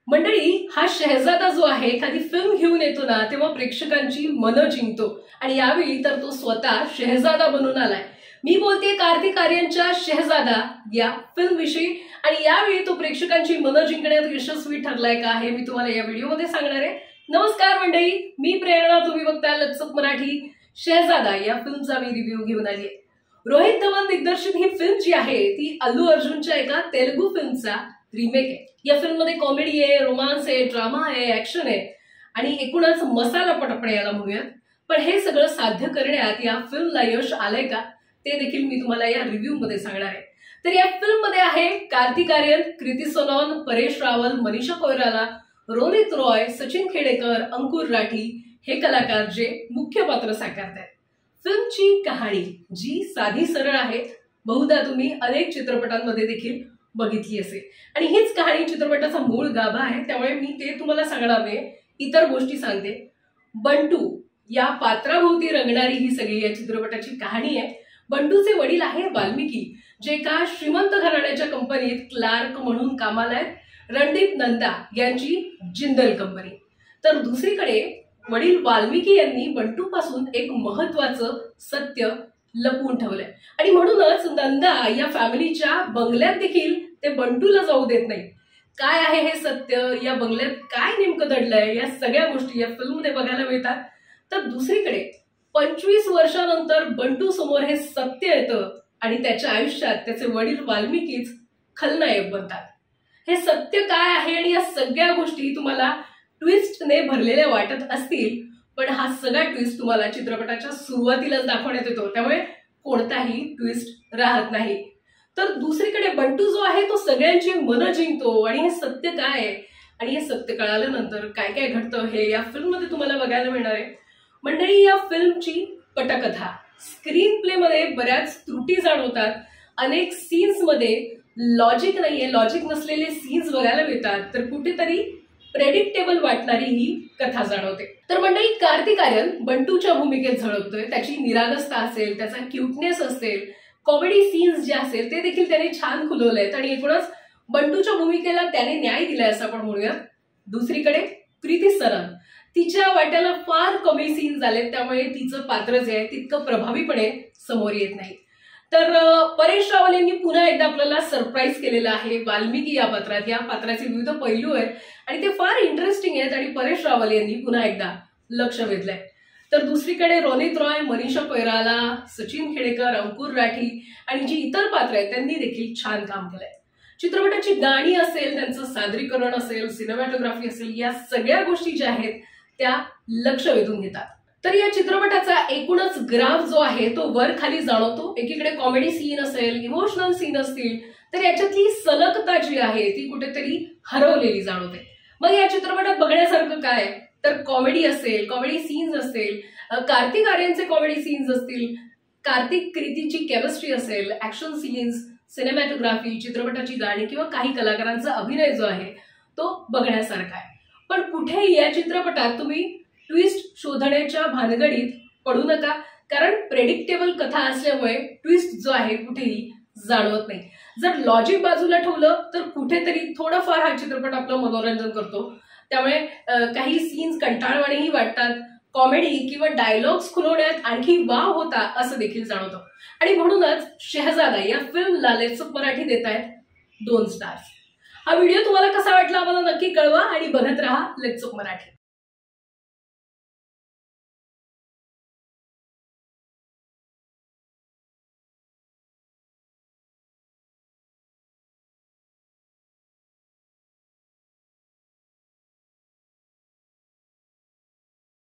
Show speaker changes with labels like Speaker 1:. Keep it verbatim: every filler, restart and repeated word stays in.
Speaker 1: मंडळी, हा शहजादा जो आहे एखादी फिल्म घेऊन येतो ना तेव्हा प्रेक्षकांची मनं जिंकतो आणि यावेळी तर तो स्वतः शहजादा बनून आलाय। मी बोलते कार्तिक आर्यनच्या शहजादा या फिल्म विषयी आणि यावेळी तो प्रेक्षकांची मनं जिंकण्यात यशस्वी ठरलाय का हे मी तुम्हाला या व्हिडिओमध्ये सांगणार आहे। नमस्कार मंडळी, मी प्रेरणा, तुम्ही बघताय लचक मराठी। शहजादा या फिल्मचा मी रिव्ह्यू घेऊन आली आहे। रोहित धवन दिग्दर्शित ही फिल्म जी आहे ती अल्लू अर्जुनच्या एका तेलुगू फिल्मचा रिमेक आहे। या फिल्म मध्ये कॉमेडी आहे, रोमांस आहे, ड्रामा आहे, ऍक्शन आहे आणि एकूणच मसाला पटपणे याला म्हणूयात। पण हे सगळं साध्य करण्यात या फिल्मला यश आलंय का ते देखील मी तुम्हाला या रिव्ह्यू मध्ये सांगणार आहे। तर या फिल्म मध्ये आहे कार्तिक आर्यन, कृती सनोन, परेश रावल, मनीषा कोइराला, रोनित रॉय, सचिन खेडेकर, अंकुर राठी हे कलाकार जे मुख्य पात्र साकारतात। फिल्मची कहाणी जी साधी सरळ आहे, बहुधा तुम्ही अनेक चित्रपटांमध्ये देखील बघितली असेल आणि हीच कहाणी चित्रपटाचा मूळ गाभा आहे, त्यामुळे मी ते तुम्हाला सांगणार नाही, इतर गोष्टी सांगते। बंटू या पात्राभोवती रंगणारी ही सगळी या चित्रपटाची कहाणी आहे। बंटूचे वडील आहे वाल्मिकी, जे एका श्रीमंत घराण्याच्या कंपनीत क्लार्क म्हणून कामाला आहेत, रणदीप नंदा यांची जिंदल कंपनी। तर दुसरीकडे वडील वाल्मिकी यांनी बंटू पासून एक महत्त्वाचं सत्य लपवून ठेवलंय आणि म्हणूनच नंदा या फॅमिलीच्या बंगल्यात देखील ते बंटूला जाऊ देत नाही। काय आहे हे सत्य, या बंगल्यात काय नेमकं दडलंय, या सगळ्या गोष्टी या फिल्म मध्ये बघायला मिळतात। तर दुसरीकडे पंचवीस वर्षानंतर बंटू समोर हे सत्य येतं आणि त्याच्या आयुष्यात त्याचे वडील वाल्मिकीच खलनायक बनतात। हे सत्य काय आहे आणि या सगळ्या गोष्टी तुम्हाला ट्विस्टने भरलेल्या वाटत असतील, पण हा सगळा ट्विस्ट तुम्हाला चित्रपटाच्या सुरुवातीलाच दाखवण्यात येतो, त्यामुळे कोणताही ट्विस्ट राहत नाही। तर दुसरीकडे बंटू जो आहे तो सगळ्यांची मनं जिंकतो आणि हे सत्य काय आहे आणि हे सत्य कळाल्यानंतर काय काय घडतं हे या फिल्म मध्ये तुम्हाला बघायला मिळणार आहे। मंडळी, या फिल्मची पटकथा, स्क्रीन प्ले मध्ये बऱ्याच त्रुटी जाणवतात, अनेक सीन्स मध्ये लॉजिक नाहीये, लॉजिक नसलेले सीन्स बघायला मिळतात, तर कुठेतरी प्रेडिक्टेबल वाटणारी ही कथा जाणवते। तर मंडळी, कार्तिक आर्यन बंटूच्या भूमिकेत झळकतोय, त्याची निरागसता असेल, त्याचा क्यूटनेस असेल, कॉमेडी सीन्स जे असेल ते देखील त्याने छान खुलवलेत आणि एकूणच बंटूच्या भूमिकेला त्याने न्याय दिलाय असं आपण म्हणूयात। दुसरीकडे कृती सनन, तिच्या वाट्याला फार कमी सीन्स आलेत, त्यामुळे तिचं पात्र जे आहे तितकं प्रभावीपणे समोर येत नाही। तर परेश रावल यांनी पुन्हा एकदा आपल्याला सरप्राईज केलेलं आहे वाल्मिकी या पात्रात। या पात्राचे विविध पैलू आहेत आणि ते फार इंटरेस्टिंग आहेत आणि परेश रावल यांनी पुन्हा एकदा लक्ष वेधलंय। तर दुसरीकडे रोनित रॉय, मनीषा कोइराला, सचिन खेडेकर, अंकुर राठी आणि जी इतर पात्र आहेत त्यांनी देखील छान काम केलंय। चित्रपटाची गाणी असेल, त्यांचं सादरीकरण असेल, सिनेमॅटोग्राफी असेल, या सगळ्या गोष्टी ज्या आहेत त्या लक्ष वेधून घेतात। तर या चित्रपटाचा एकूणच ग्राफ जो आहे तो वर खाली जाणवतो। एकीकडे कॉमेडी सीन असेल, इमोशनल सीन असतील, तर याच्यातली सलगता जी आहे ती कुठेतरी हरवलेली जाणवते। मग या चित्रपटात बघण्यासारखं काय, तर कॉमेडी असेल, कॉमेडी सीन्स असतील, कार्तिक आर्यनचे कॉमेडी सीन्स असतील, कार्तिक कृतीची केमिस्ट्री असेल, ऍक्शन सीन्स, सिनेमॅटोग्राफी, चित्रपटाची गाणी किंवा काही कलाकारांचा अभिनय जो आहे तो बघण्यासारखा आहे। पण कुठेही या चित्रपटात तुम्ही ट्विस्ट शोधण्याच्या भानगडीत पडू नका, कारण प्रेडिक्टेबल कथा असल्यामुळे ट्विस्ट जो आहे कुठेही जाणवत नाही। जर लॉजिक बाजूला ठेवलं तर कुठेतरी थोडंफार हा चित्रपट आपलं मनोरंजन करतो, त्यामुळे काही सीन्स कंटाळवाणेही वाटतात, कॉमेडी किंवा डायलॉग्स खुलवण्यात आणखी वाव होता असं देखील जाणवतं आणि म्हणूनच शहजादा या फिल्मला लेट्स अप मराठी देत आहेत दोन स्टार्स। हा व्हिडिओ तुम्हाला कसा वाटला आम्हाला नक्की कळवा आणि बघत राहा लेट्स अप मराठी।